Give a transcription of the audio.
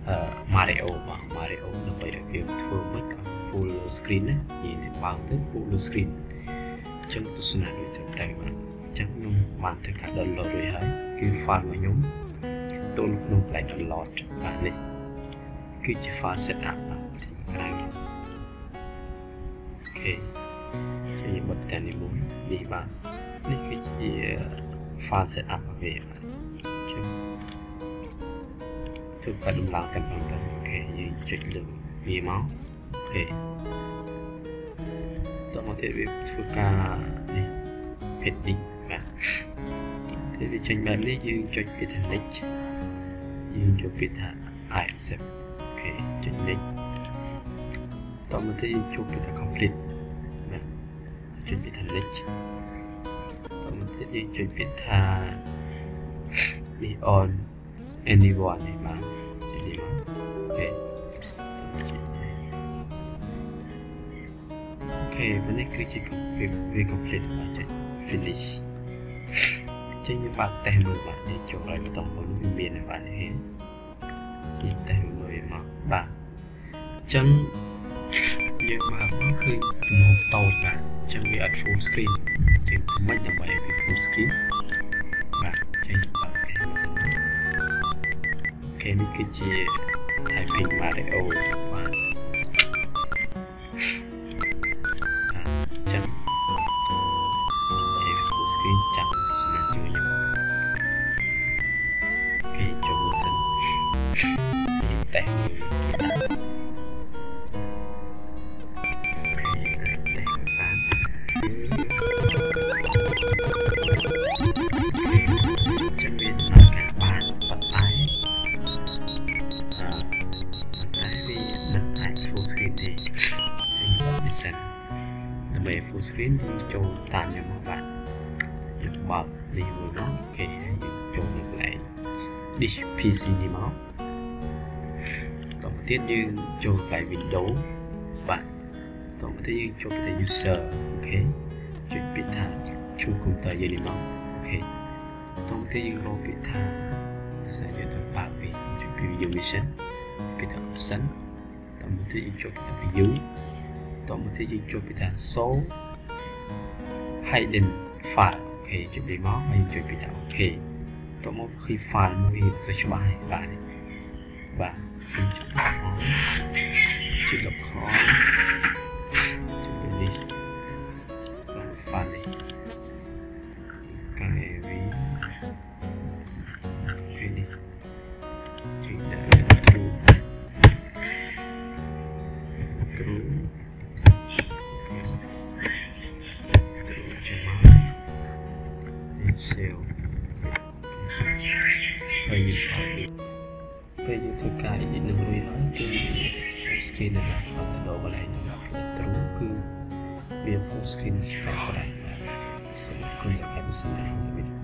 Mario បាទ Mario ដើម្បីឲ្យវាធ្វើមិន full screen ណានិយាយទៅបើកទៅ full screen អញ្ចឹងទស្សនៈដូចទៅបាទអញ្ចឹងខ្ញុំបានធ្វើការ download រួចហើយគឺ file របស់ខ្ញុំទូនក្នុងកន្លែង download បាទនេះគឺជា file setup បាទក្រៅអូខេជាបទតែនេះមួយនេះបាទនេះគឺជា file setup របស់វាបាទអញ្ចឹងធ្វើការដំឡើងតែម្ដងទៅអូខេយើងចុចលើវាមកអូខេតោះមកទៀតវាធ្វើការនេះ heading បាទពេលវាចេញបែបនេះយើងចុចពាក្យថា next យើងចុចពាក្យថា I accept អូខេចុច next តោះមកទៀតយើងចុចពាក្យថា complete បាទចុចពាក្យថា next តោះមកទៀតយើងចុចពាក្យថា នេះ on anyone នេះបាទនេះមកអូខេអូខេពេលនេះគឺជាវា complete បាទចុច finish ចេញយើងបាត់តេស្តមើលបាទនេះចូលឲ្យបន្តមុនវាមានហើយបាទនេះយើងតេស្តមើលមកបាទអញ្ចឹងយើងបើកមកឃើញទំហំតូចបាទអញ្ចឹងវាអត់ full screen ជាងមិនដើម្បីឲ្យវា full screen បាទចេញបើកអូខេនេះគឺជា typing Mario បាទអញ្ចឹងចាំសម្រាប់ជួយខ្ញុំគេចូលមើលសិនតេស្តមើលតេស្តបានចាំវាដំណើរការបានប៉ុន្តែវាមិនអាច full screen ទេចឹងបើមិនសិនដើម្បី full screen យើងចូលតាមខ្ញុំមកបាទបើកនេះមួយមកអូខេយើងចូលនៅកន្លែង disk PC នេះមកតទៅទៀតយើងចូលកន្លែង Windows បាទតទៅទៀតយើងចូលទៅ user អូខេចុចពាក្យថាជួស computer យើងនេះមកអូខេតទៅទៀតយើងរកពាក្យថាស្អីយើងទៅបើកវាចុច view mission ពាក្យថា option តទៅទៀតយើងចូលពាក្យថា view តទៅទៀតយើងចូលពាក្យថា show hidden file អូខេចុចនេះមកហើយចុចពីថាអូខេតមកឃើញ file មួយសើច្បាស់ហើយបាទបាទចុចលុបខចុចនេះបាទ file នេះកែវាអូខេនេះចុចដល់ true sale ហើយពេលយើងធ្វើការ edit នឹងរួចហើយគឺ screen នេះបាទគាត់ទៅដល់កន្លែងនេះទ្រូគឺវា full screen ស្អាតស្អាតបាទសូមអរគុណដែលបានទស្សនាវីដេអូ